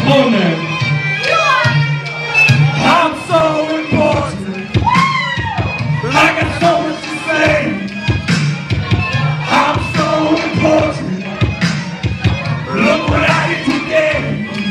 Oh man. I'm so important. I got so much to say. I'm so important. Look what I did today.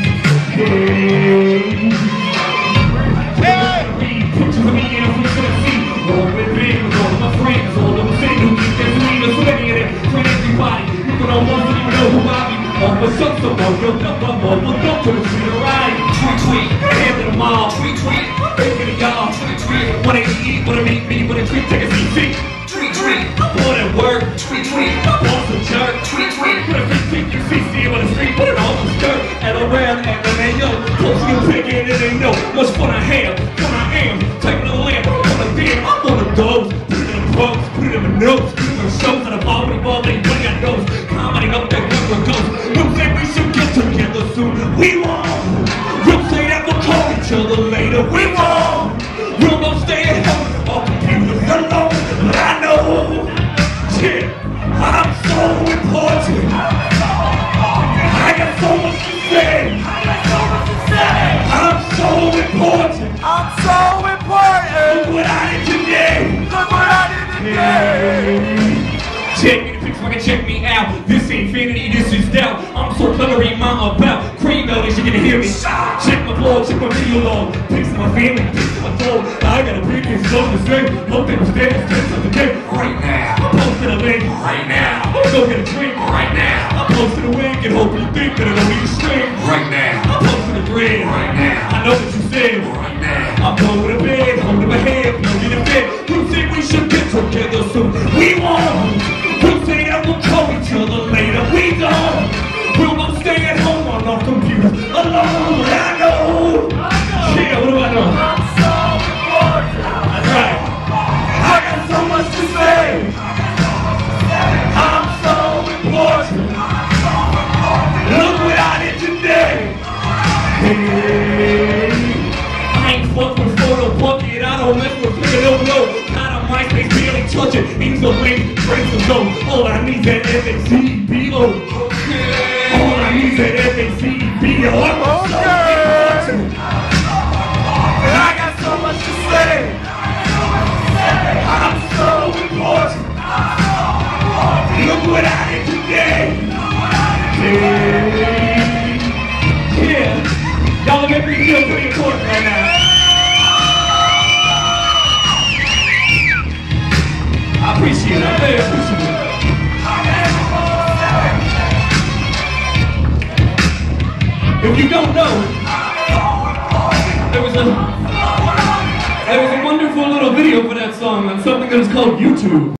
Hey. Read pictures of me in a free Tennessee. All with me, with all of my friends, all of them saying who think there's me, there's so many of them. For everybody, people don't want to even know who I be. All of a sudden, someone built up, to the street of ride. Tweet, hand to the mall, tweet, bacon to y'all, tweet, wanna eat, wanna meet me, wanna tweet, take a seat, tweet, I'm born at work, tweet, boss a jerk, tweet, put a tweet, you see on the street, put it on the skirt, LOL, MMAO, close you take it, and they know what's fun I have, when I am, taking a lamp, I'm on a damn, I'm on the goes, put it in the quotes, put it in the notes, put it in the shows, and I'm already balling, when I knows, commenting up that number goes, you think we should get together soon, we won't. We'll say that we'll call each other later. We won't. We'll both stay at home on computers alone. But I know, yeah, I'm so important. I got so much to say. I'm so important. Look what I did today. Check me the picture, fucking check me out. This ain't infinity, this is doubt. I'm so clever, ain't my about. Cream melodies, you can hear me. Check my blog, check my video log. Pics of my family, pics of my dog. I gotta bring this slow to say. Hope they was there, it's of the day. Right now. I'm posting a link. Right now. I'm gonna go get a drink. Right now. I'm posting a wig and hope you think that I don't need a string. Right now. I'm posting a grin. Right now. I know what you said. Right now. I'm going to bed, holding my head, blowing in bed. You think we should get together soon? We won't. We'll say that we'll call each other later. We don't. We'll both stay at home on our computers alone. I know. Yeah, what do I know? I'm so important. That's right. I got so much to say. I'm so important. Look what I did today. Hey. I ain't fuck with photo bucket. I don't mess with flipping no. MySpace barely touch it, ain't no way, breaks the zone. All I need is that FACBO. All I need is that FACBO. I'm so important. I got so much to say. I'm so important. Look what I did today. Yeah. Y'all make me feel pretty important right now. I appreciate it. I really appreciate it. If you don't know, there was a wonderful little video for that song on something that is called YouTube.